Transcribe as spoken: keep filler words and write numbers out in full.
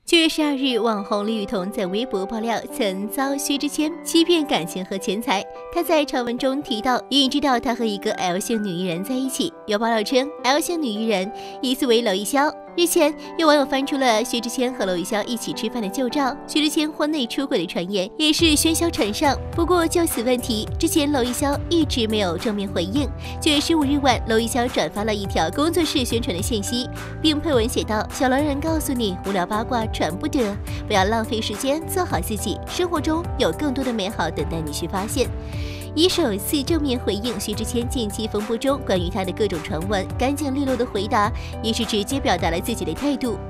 九月十二日，网红李雨桐在微博爆料曾遭薛之谦欺骗感情和钱财。她在长文中提到，隐隐知道她和一个 L 姓女艺人在一起。有爆料称 ，L 姓女艺人疑似为娄艺潇。日前，有网友翻出了薛之谦和娄艺潇一起吃饭的旧照，薛之谦婚内出轨的传言也是喧嚣传上。不过，就此问题，之前娄艺潇一直没有正面回应。九月十五日晚，娄艺潇转发了一条工作室宣传的信息，并配文写道：“小狼人告诉你，无聊八卦传不得，不要浪费时间，做好自己，生活中有更多的美好等待你去发现。”以首次正面回应薛之谦近期风波中关于他的各种传闻，干净利落的回答，也是直接表达了自己的态度。